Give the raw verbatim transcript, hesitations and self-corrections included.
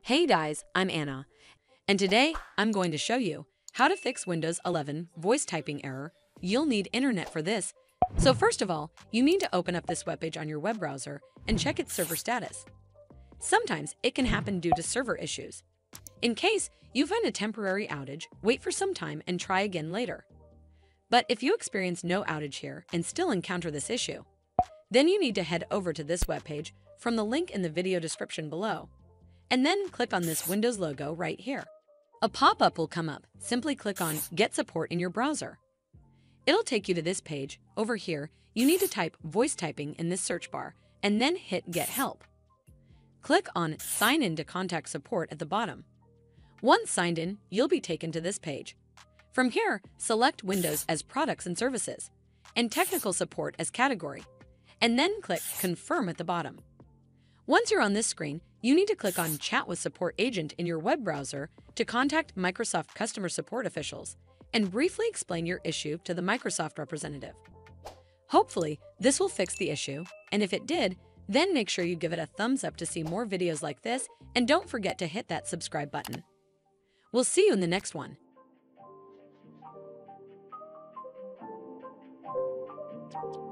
Hey guys, I'm Anna, and today I'm going to show you how to fix Windows eleven voice typing error. You'll need internet for this. So first of all, you need to open up this webpage on your web browser and check its server status. Sometimes it can happen due to server issues. In case you find a temporary outage, wait for some time and try again later. But if you experience no outage here and still encounter this issue, then you need to head over to this webpage from the link in the video description below, and then click on this Windows logo right here. A pop-up will come up. Simply click on Get Support in your browser. It'll take you to this page. Over here, you need to type voice typing in this search bar and then hit Get Help. Click on Sign in to contact support at the bottom. Once signed in, you'll be taken to this page. From here, select Windows as Products and Services and Technical Support as category, and then click Confirm at the bottom. Once you're on this screen, you need to click on Chat with Support Agent in your web browser to contact Microsoft customer support officials and briefly explain your issue to the Microsoft representative. Hopefully, this will fix the issue, and if it did, then make sure you give it a thumbs up to see more videos like this, and don't forget to hit that subscribe button. We'll see you in the next one. You